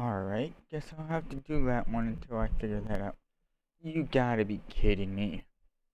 Alright, guess I'll have to do that one until I figure that out. You gotta be kidding me.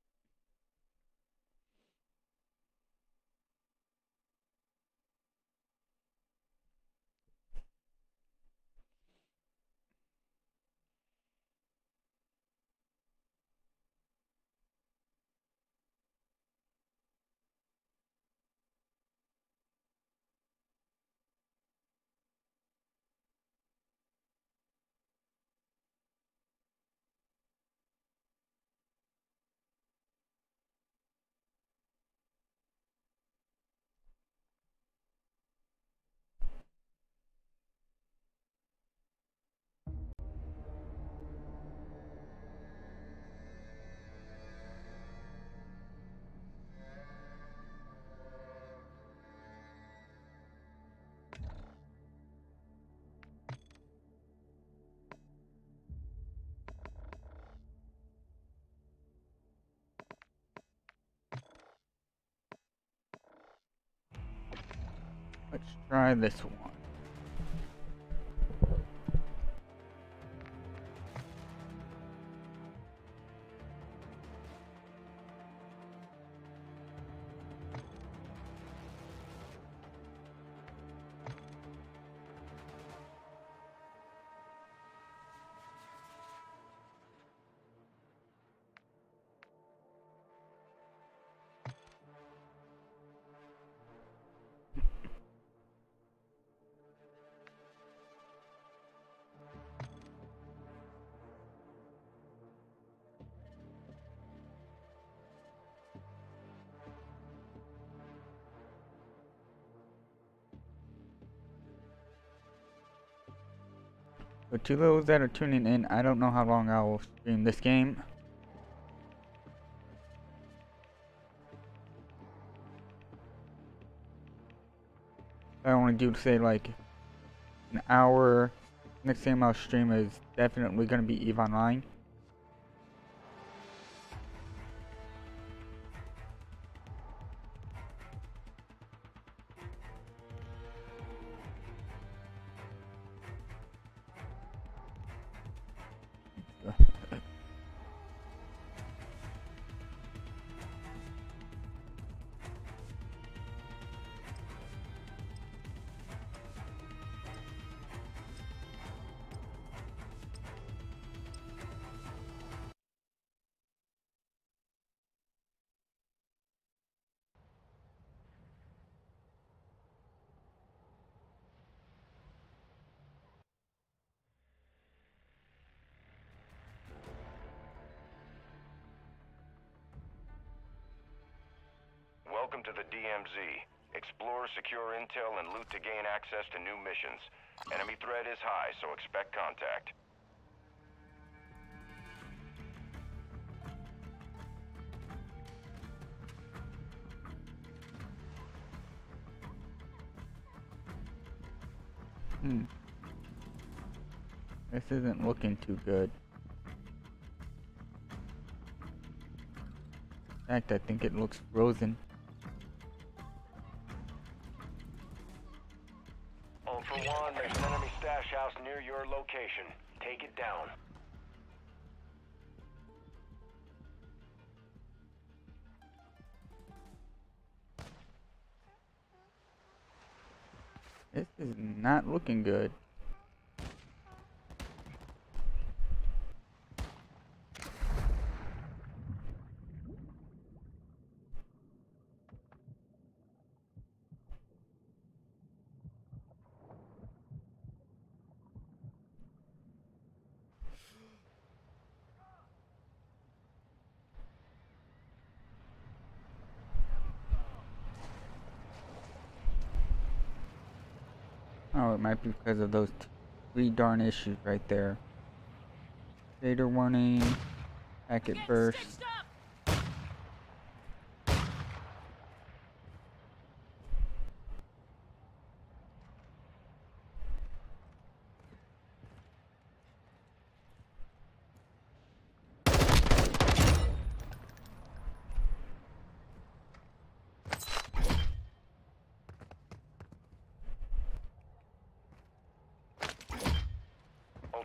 Let's try this one. So to those that are tuning in, I don't know how long I will stream this game. I only do say like an hour. Next game I'll stream is definitely going to be EVE Online. Welcome to the DMZ. Explore, secure intel, and loot to gain access to new missions. Enemy threat is high, so expect contact. This isn't looking too good. In fact, I think it looks frozen. Ultra One, there's an enemy stash house near your location. Take it down. This is not looking good. Oh, it might be because of those three darn issues right there. Data warning, packet burst.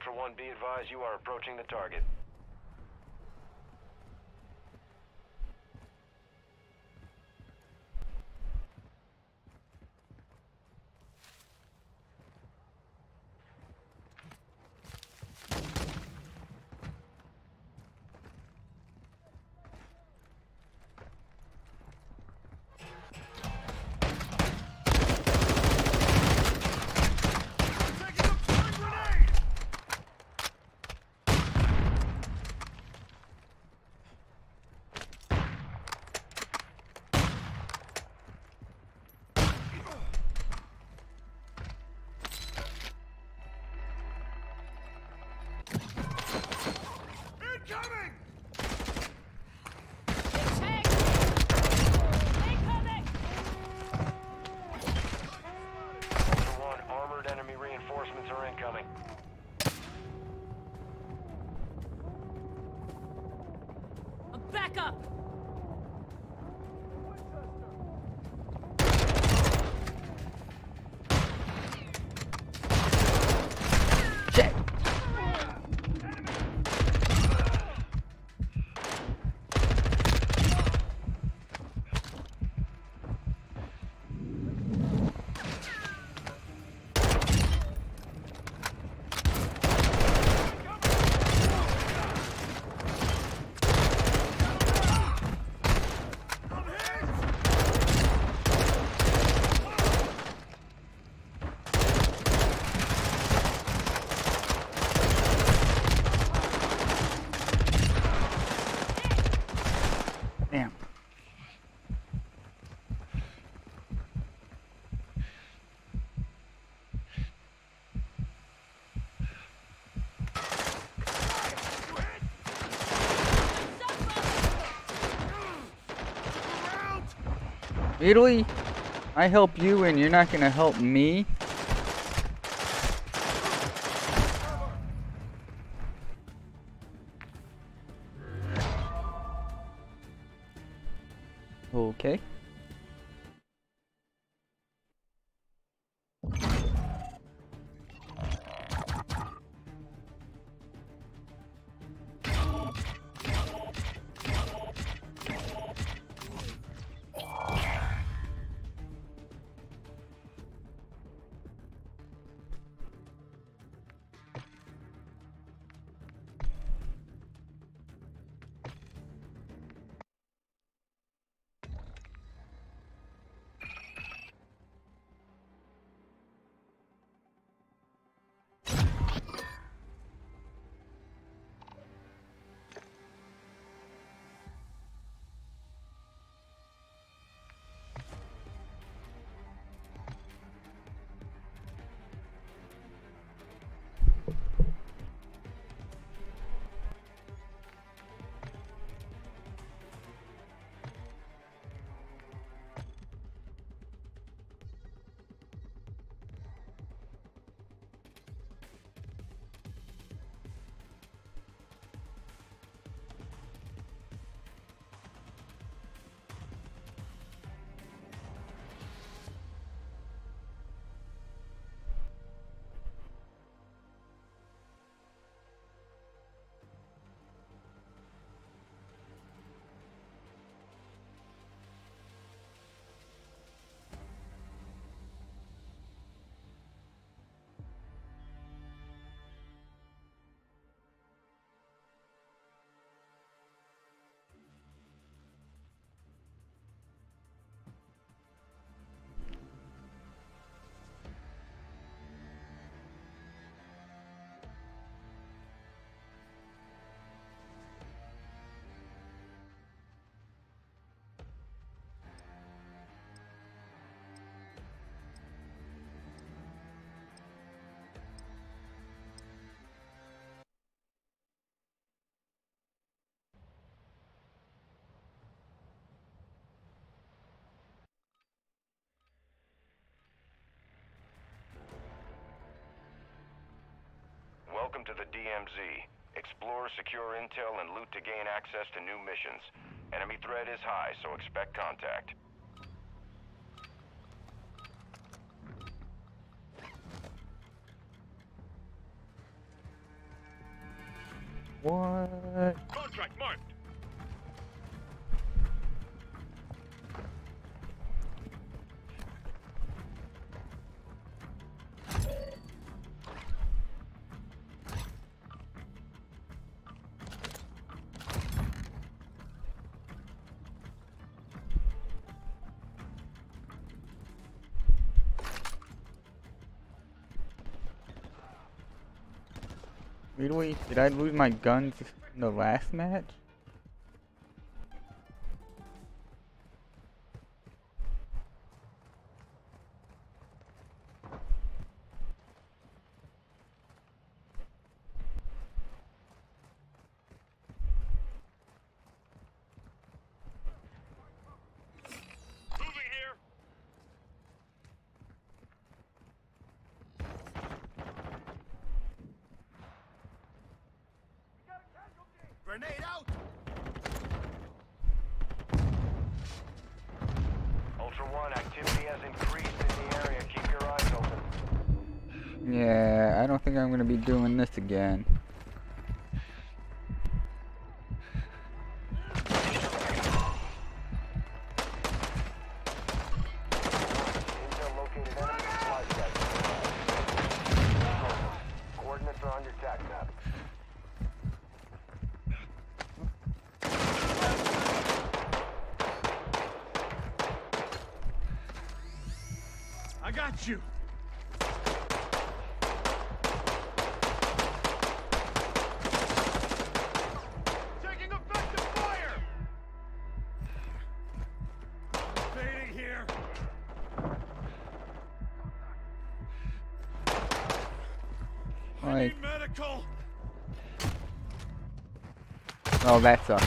Ultra One, be advised you are approaching the target. Back up! Shit! Damn. Italy, I help you and you're not gonna help me? Okay. Welcome to the DMZ. Explore, secure intel, and loot to gain access to new missions. Enemy threat is high, so expect contact. What? Contract marked. Really? Did I lose my guns in the last match? Moving here. Grenade out. Ultra One, activity has increased in the area. Keep your eyes open. Yeah, I don't think I'm gonna be doing this again. Intel located enemy supply site. Coordinates are on your TAC map. I got you. Taking effective fire. Fading here. I Like, need medical. oh, that sucks.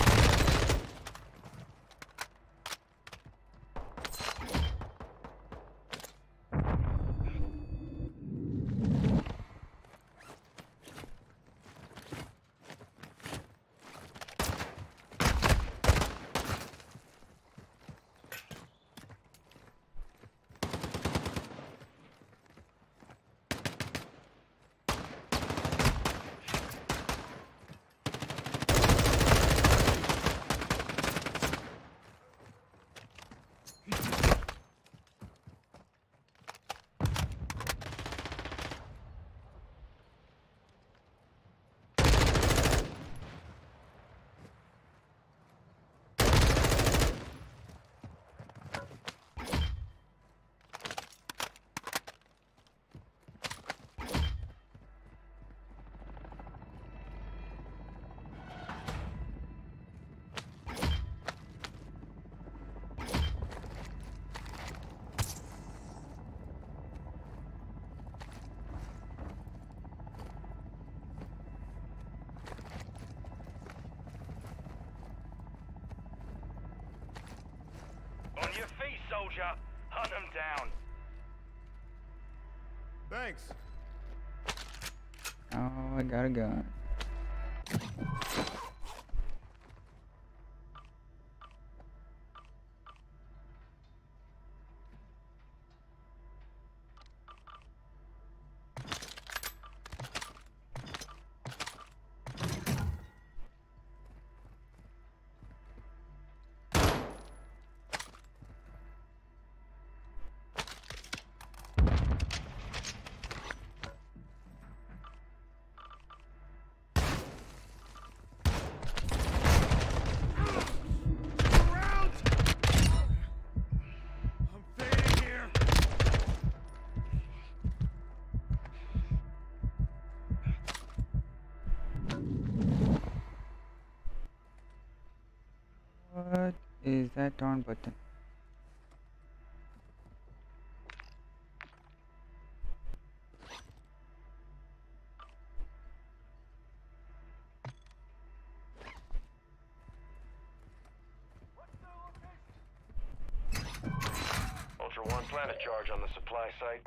On your feet, soldier. Hunt them down. Thanks. Oh, I got a gun. Around. I'm fading here. What is that darn button? Ultra One, plant a charge on the supply site.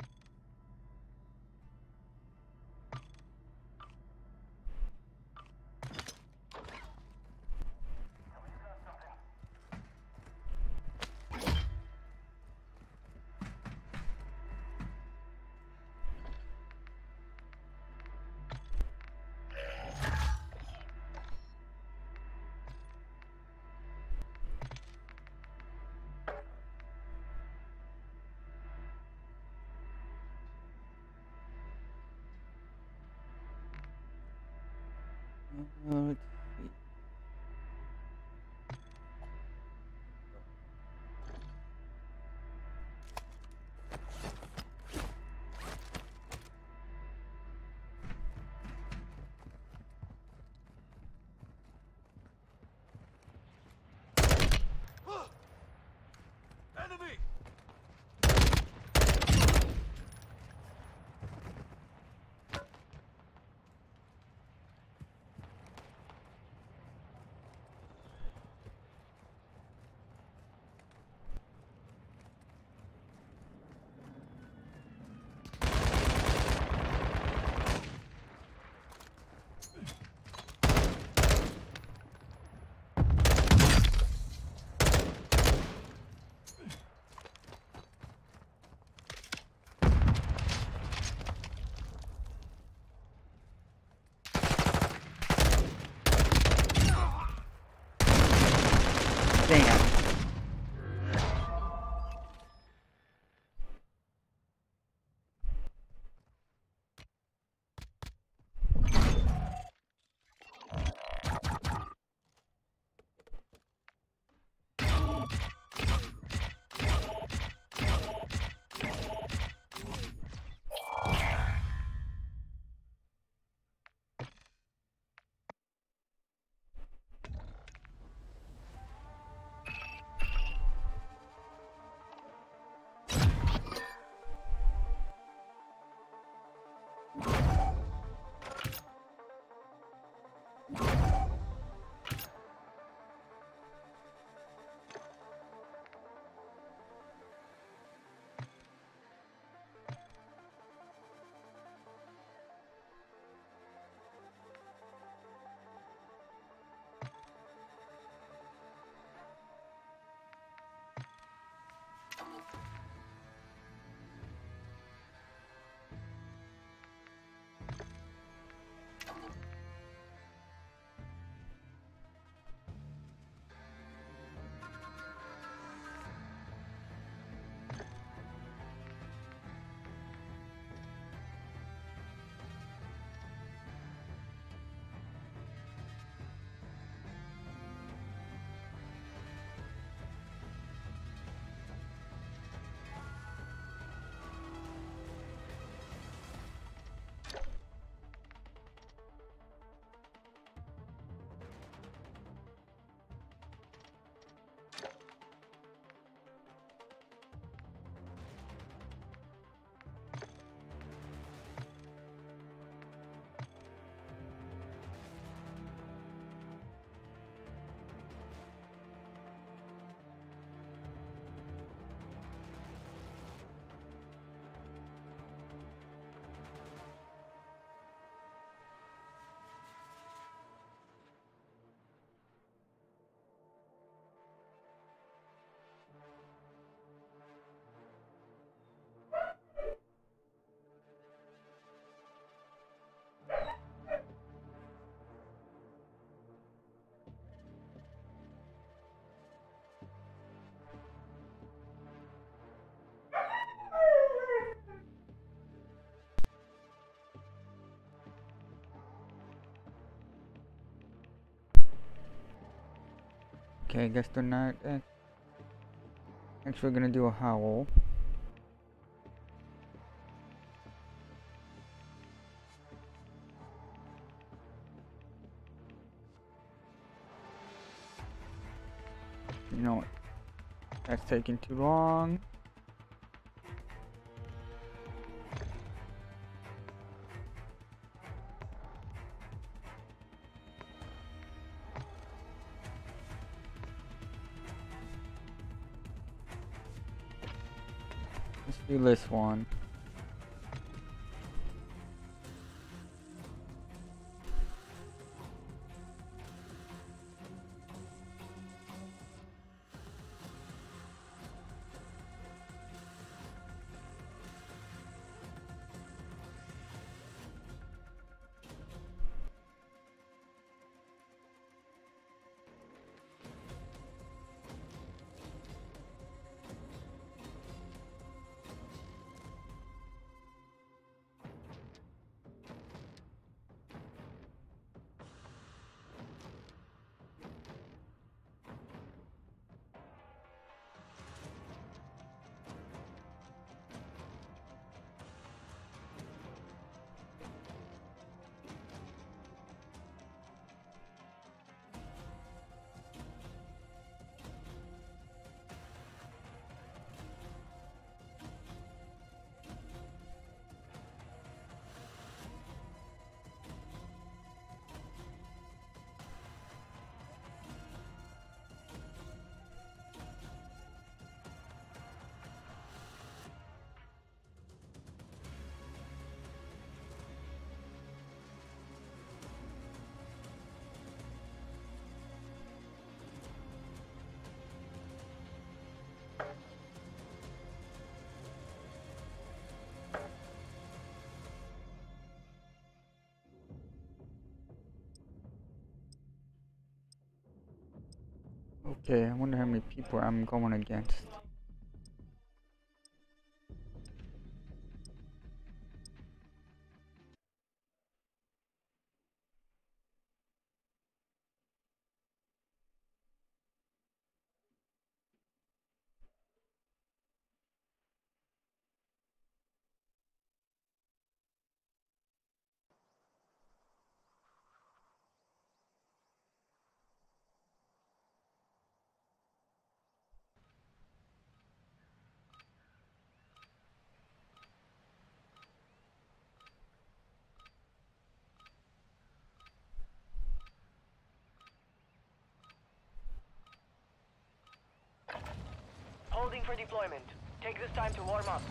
Let's see. Enemy! Damn. Okay, I guess they're not actually gonna do a howl. You know what? That's taking too long. Let's do this one. Okay, I wonder how many people I'm going against. Holding for deployment. Take this time to warm up.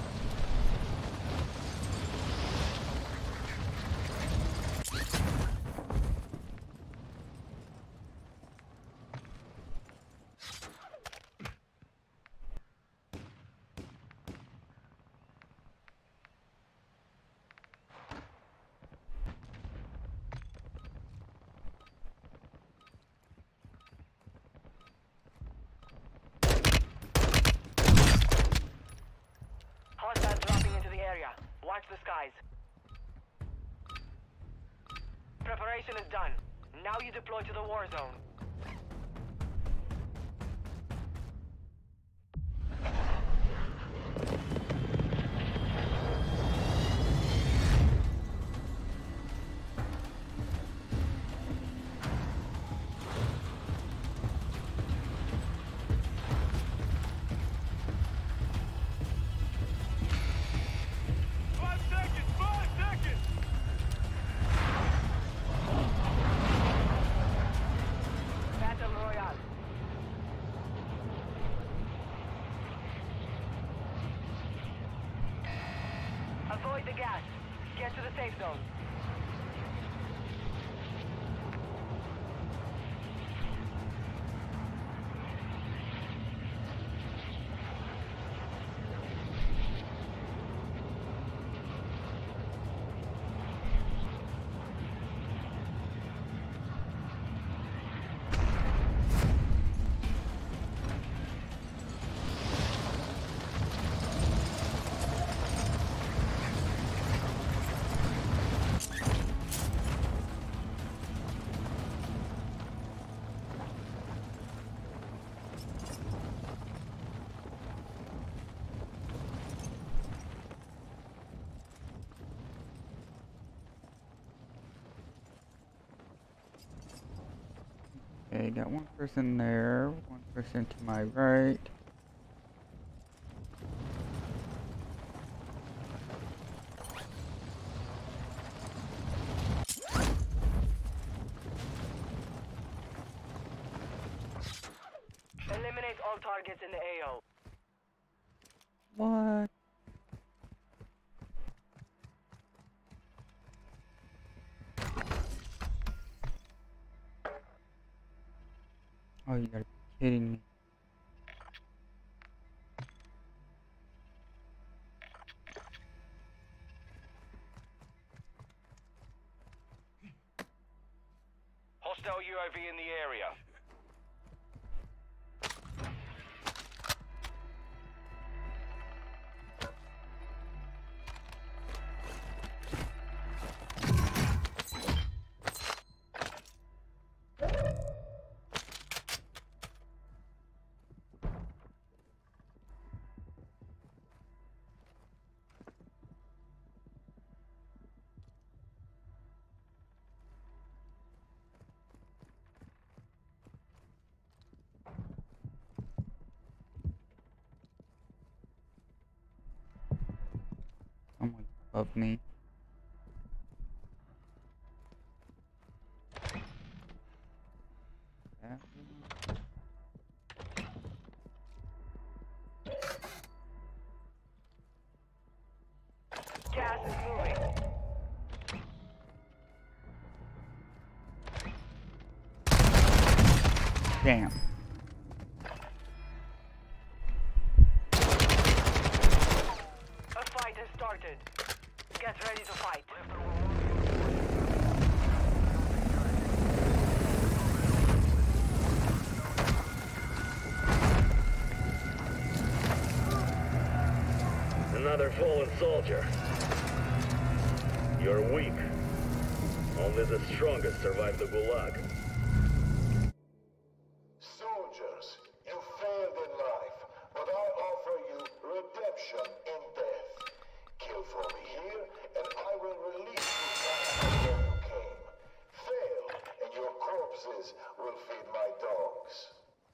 Hostiles dropping into the area. Watch the skies. Preparation is done. Now you deploy to the war zone. Battle Royale. Avoid the gas. Get to the safe zone. Okay, got one person there, one person to my right. Eliminate all targets in the AO. What? Oh, you gotta be kidding me. Hostile UAV in the area. Someone above me. That one. Gas is moving. Damn. A fight has started. Get ready to fight. fallen soldier. You're weak. Only the strongest survive the Gulag. Soldiers, you failed in life, but I offer you redemption in death. Kill for me here, and I will release you back where you came. Fail, and your corpses will feed my dogs.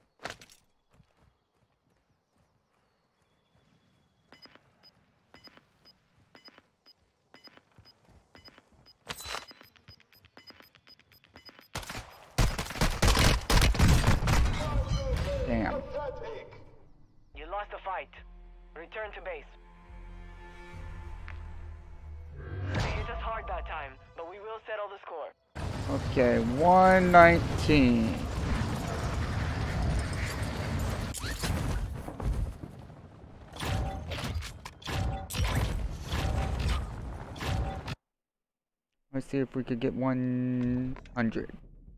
Damn. Pathetic. You lost the fight. Return to base. They hit us hard that time, but we will settle the score. Okay, 119. Let's see if we could get 100.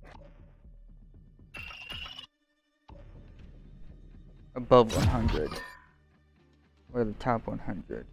Above 100. Or the top 100.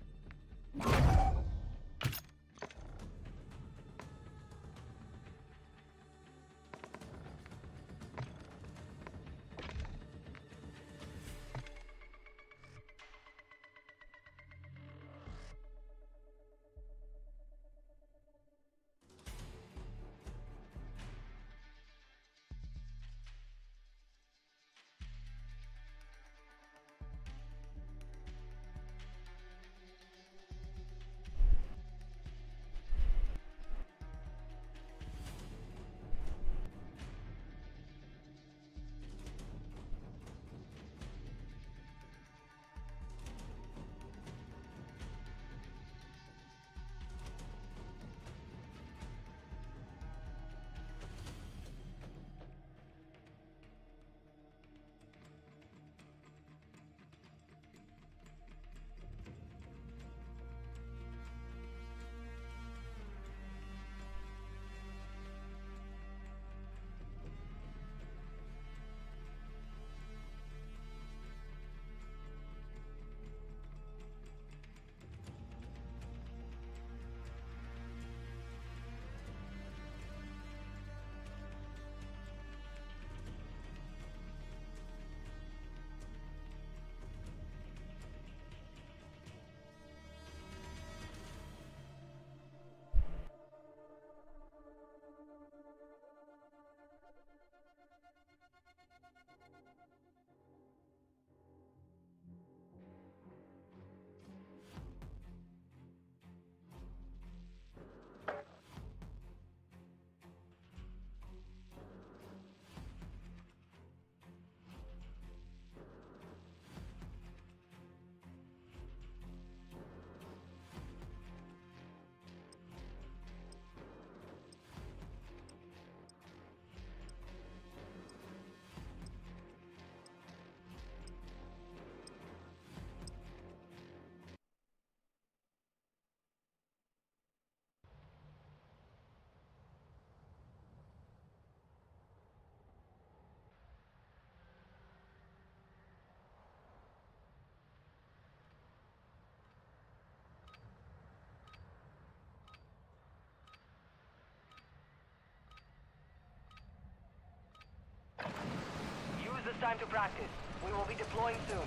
Time to practice. We will be deploying soon.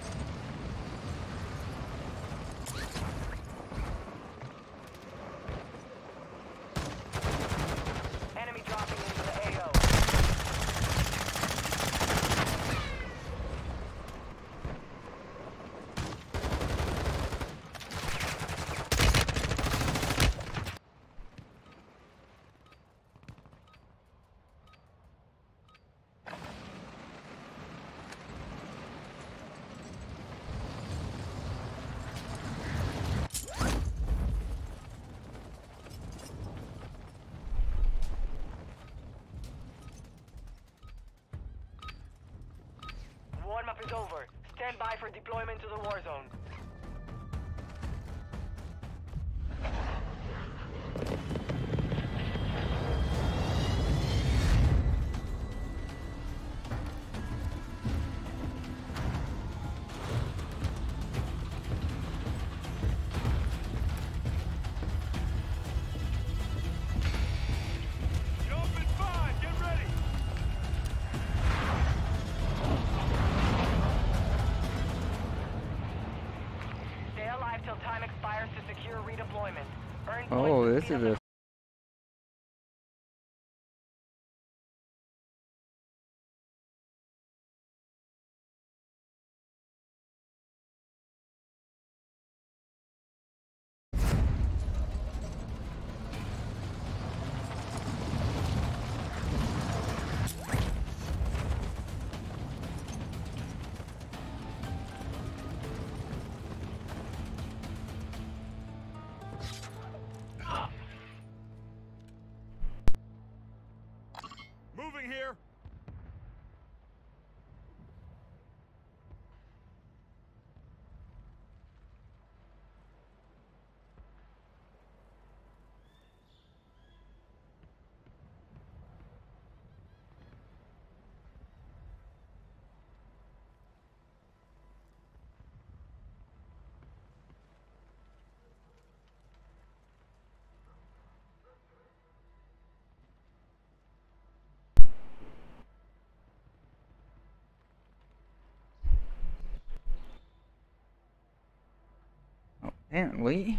Enemy dropping into the AO. Warm-up is over. Stand by for deployment to the war zone. Oh, this is a Moving here. apparently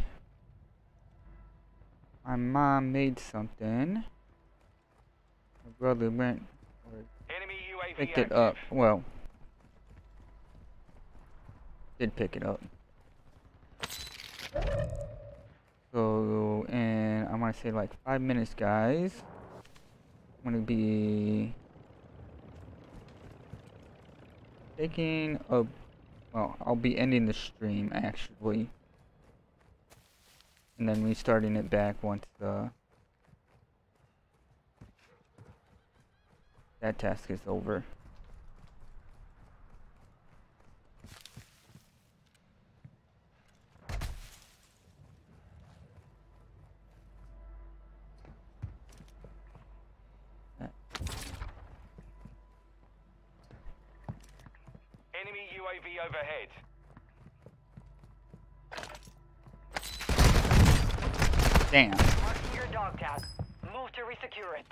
my mom made something. My brother went or Enemy UAV picked active. it up. Well, did pick it up. So, and I'm gonna say like 5 minutes, guys. I'm gonna be taking a, well, I'll be ending the stream actually, and then restarting it back once that task is over. Enemy UAV overhead. Damn. Marking your dog tag. Move to resecure it.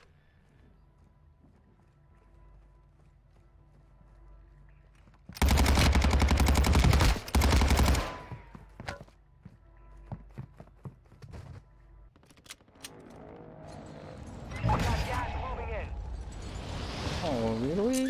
We got gas moving in. Oh, really?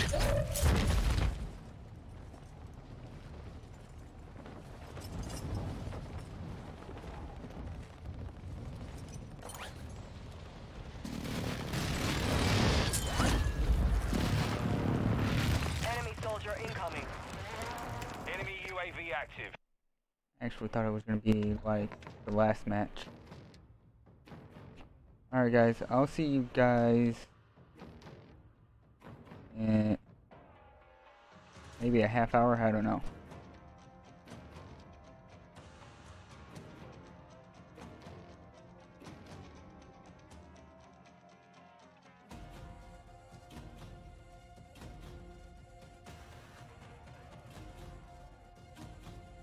Enemy soldier incoming. Enemy UAV active. Actually thought it was gonna be like the last match. Alright guys, I'll see you guys in maybe a half hour, I don't know.